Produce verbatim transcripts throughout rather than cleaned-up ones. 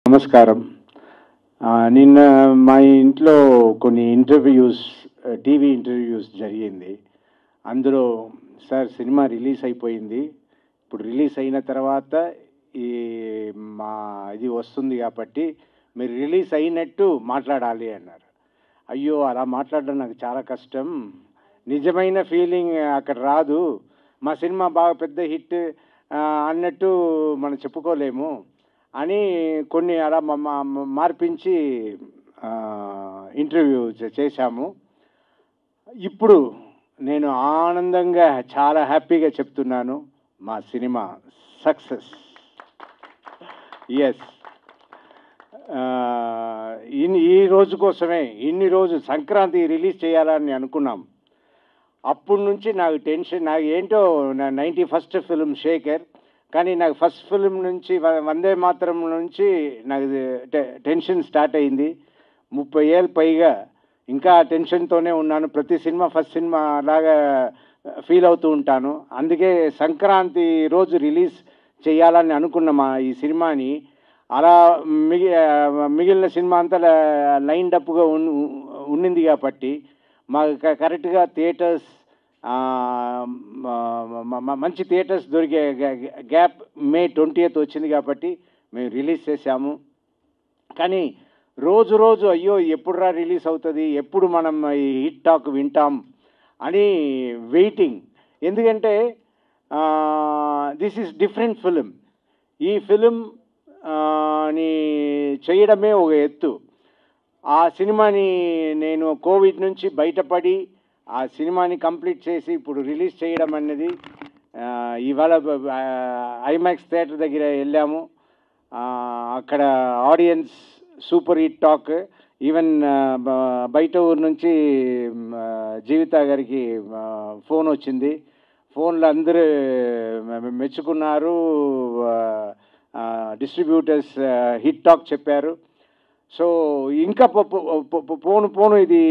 నమస్కారం. నిన్న మా ఇంట్లో కొన్ని ఇంటర్వ్యూస్ టీవీ ఇంటర్వ్యూస్ జరిగింది. అందులో సార్ సినిమా రిలీజ్ అయిపోయింది, ఇప్పుడు రిలీజ్ అయిన తర్వాత ఈ మా ఇది వస్తుంది కాబట్టి మీరు రిలీజ్ అయినట్టు మాట్లాడాలి అన్నారు. అయ్యో అలా మాట్లాడడం నాకు చాలా కష్టం, నిజమైన ఫీలింగ్ అక్కడ రాదు, మా సినిమా బాగా పెద్ద హిట్ అన్నట్టు మనం చెప్పుకోలేము అని కొన్ని అలా మార్పించి ఇంటర్వ్యూ చేశాము. ఇప్పుడు నేను ఆనందంగా చాలా హ్యాపీగా చెప్తున్నాను, మా సినిమా సక్సెస్. ఎస్, ఇన్ని ఈ రోజు కోసమే ఇన్ని రోజు సంక్రాంతి రిలీజ్ చేయాలని అనుకున్నాం. అప్పటి నుంచి నాకు టెన్షన్, నాకు ఏంటో నా నైంటీ ఫస్ట్ ఫిల్మ్ షేకర్, కానీ నాకు ఫస్ట్ ఫిల్మ్ నుంచి వందే మాత్రం నుంచి నాకు టెన్షన్ స్టార్ట్ అయింది. ముప్పై ఏళ్ళు పైగా ఇంకా టెన్షన్తోనే ఉన్నాను. ప్రతి సినిమా ఫస్ట్ సినిమా లాగా ఫీల్ అవుతూ ఉంటాను. అందుకే సంక్రాంతి రోజు రిలీజ్ చేయాలని అనుకున్న మా ఈ సినిమాని అలా మిగి మిగిలిన సినిమా అంతా లైన్ అప్గా ఉన్నింది కాబట్టి మాకు కరెక్ట్గా థియేటర్స్ మంచి థియేటర్స్ దొరికే గ్యాప్ మే ట్వంటీయత్ వచ్చింది కాబట్టి మేము రిలీజ్ చేశాము. కానీ రోజు రోజు అయ్యో ఎప్పుడురా రిలీజ్ అవుతుంది, ఎప్పుడు మనం ఈ హిట్ టాక్ వింటాం అని వెయిటింగ్. ఎందుకంటే దిస్ ఈజ్ డిఫరెంట్ ఫిలిం. ఈ ఫిలిం ని చేయడమే ఒక ఎత్తు. ఆ సినిమాని నేను కోవిడ్ నుంచి బయటపడి ఆ సినిమాని కంప్లీట్ చేసి ఇప్పుడు రిలీజ్ చేయడం అనేది, ఇవాళ ఐమాక్స్ థియేటర్ దగ్గర వెళ్ళాము, అక్కడ audience super hit talk. Even బయట ఊరు నుంచి జీవిత గారికి ఫోన్ వచ్చింది, ఫోన్లో అందరూ మెచ్చుకున్నారు, డిస్ట్రిబ్యూటర్స్ హిట్ టాక్ చెప్పారు. సో ఇంకా పోను పోను ఇది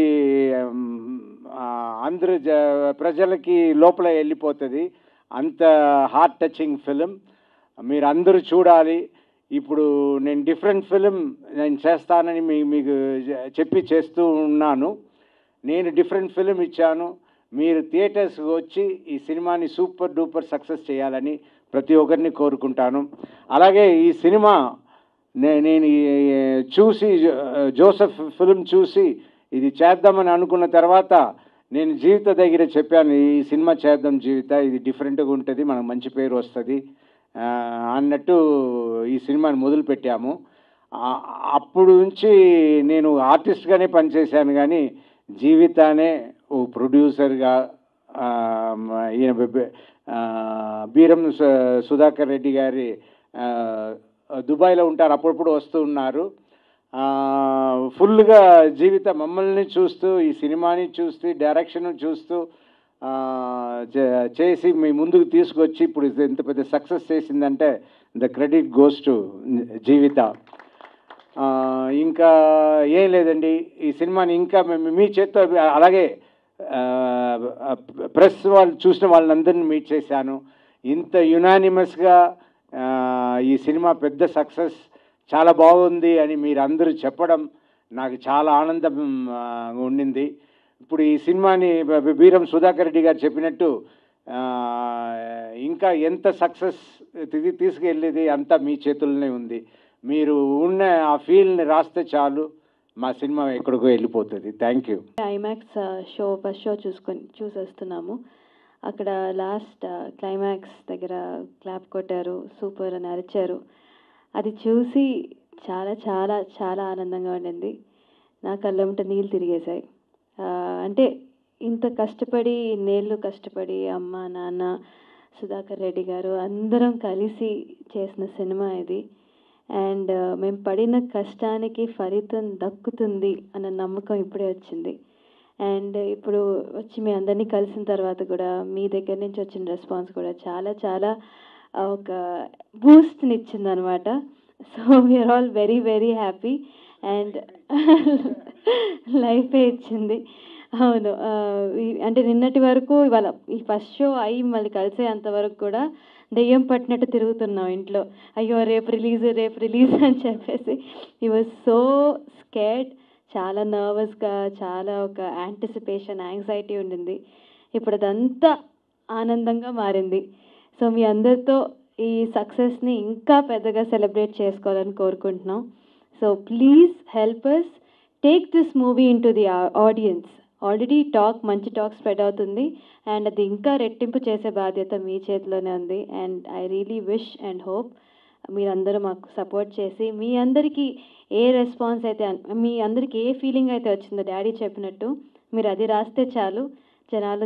అందరు ప్రజలకి లోపల వెళ్ళిపోతుంది. అంత హార్ట్ టచింగ్ ఫిలిం, మీరు అందరూ చూడాలి. ఇప్పుడు నేను డిఫరెంట్ ఫిలిం నేను చేస్తానని మీ మీకు చెప్పి చేస్తూ ఉన్నాను. నేను డిఫరెంట్ ఫిలిం ఇచ్చాను, మీరు థియేటర్స్కి వచ్చి ఈ సినిమాని సూపర్ డూపర్ సక్సెస్ చేయాలని ప్రతి ఒక్కరిని కోరుకుంటాను. అలాగే ఈ సినిమా నేను చూసి జోసెఫ్ ఫిలిం చూసి ఇది చేద్దామని అనుకున్న తర్వాత నేను జీవిత దగ్గర చెప్పాను, ఈ సినిమా చేద్దాం జీవిత, ఇది డిఫరెంట్గా ఉంటుంది, మనకు మంచి పేరు వస్తుంది అన్నట్టు ఈ సినిమాని మొదలుపెట్టాము. అప్పుడు నుంచి నేను ఆర్టిస్ట్గానే పనిచేశాను, కానీ జీవితానే ఓ ప్రొడ్యూసర్గా, ఈయన బీరం సుధాకర్ రెడ్డి గారి దుబాయ్లో ఉంటారు, అప్పుడప్పుడు వస్తూ ఉన్నారు. ఫుల్గా జీవిత మమ్మల్ని చూస్తూ ఈ సినిమాని చూస్తూ డైరెక్షన్ చూస్తూ చేసి మీ ముందుకు తీసుకొచ్చి ఇప్పుడు ఇంత పెద్ద సక్సెస్ చేసిందంటే the credit goes to Jeevitha. ఇంకా ఏం లేదండి, ఈ సినిమాని ఇంకా మీ చేత్తో, అలాగే ప్రెస్ వాళ్ళు చూసిన వాళ్ళందరినీ మీట్ చేశాను. ఇంత యునానిమస్గా ఈ సినిమా పెద్ద సక్సెస్, చాలా బాగుంది అని మీరు అందరూ చెప్పడం నాకు చాలా ఆనందం ఉండింది. ఇప్పుడు ఈ సినిమాని బీరం సుధాకర్ రెడ్డి గారు చెప్పినట్టు ఇంకా ఎంత సక్సెస్ తీసుకెళ్ళేది అంతా మీ చేతుల్లోనే ఉంది. మీరు ఉన్న ఆ ఫీల్ని రాస్తే చాలు, మా సినిమా ఎక్కడికో వెళ్ళిపోతుంది. Thank you. IMAX show first show చూసుకొని చూసేస్తున్నాము. అక్కడ లాస్ట్ క్లైమాక్స్ దగ్గర క్లాప్ కొట్టారు, సూపర్ అని అరిచారు. అది చూసి చాలా చాలా చాలా ఆనందంగా ఉండింది. నా కళ్ళంట నీళ్ళు తిరిగేశాయి. అంటే ఇంత కష్టపడి ఇన్నేళ్ళు కష్టపడి అమ్మ నాన్న సుధాకర్ రెడ్డి గారు అందరం కలిసి చేసిన సినిమా ఇది. అండ్ మేము పడిన కష్టానికి ఫలితం దక్కుతుంది అన్న నమ్మకం ఇప్పుడే వచ్చింది. అండ్ ఇప్పుడు వచ్చి మీ అందరినీ కలిసిన తర్వాత కూడా మీ దగ్గర నుంచి వచ్చిన రెస్పాన్స్ కూడా చాలా చాలా ఒక బూస్ట్ని ఇచ్చింది అనమాట. So we are all very very happy. And లైఫే ఇచ్చింది. అవును, అంటే నిన్నటి వరకు ఇవాళ ఈ ఫస్ట్ షో అయ్యి మళ్ళీ కలిసే అంతవరకు కూడా దెయ్యం పట్టినట్టు తిరుగుతున్నాం ఇంట్లో. అయ్యో రేపు రిలీజ్ రేపు రిలీజ్ అని చెప్పేసి ఈ వాజ్ సో స్కేర్డ్. చాలా నర్వస్గా, చాలా ఒక యాంటిసిపేషన్, యాంగ్జైటీ ఉండింది. ఇప్పుడు అదంతా ఆనందంగా మారింది. సో మీ అందరితో ఈ సక్సెస్ని ఇంకా పెద్దగా సెలబ్రేట్ చేసుకోవాలని కోరుకుంటున్నాం. So please help us take this movie in to the audience. Already talk మంచి టాక్ స్ప్రెడ్ అవుతుంది అండ్ అది ఇంకా రెట్టింపు చేసే బాధ్యత మీ చేతిలోనే ఉంది. And I really wish and hope మీరందరూ మాకు సపోర్ట్ చేసి మీ అందరికీ ఏ రెస్పాన్స్ అయితే, మీ అందరికీ ఏ ఫీలింగ్ అయితే వచ్చిందో డాడీ చెప్పినట్టు మీరు అది రాస్తే చాలు, జనాలు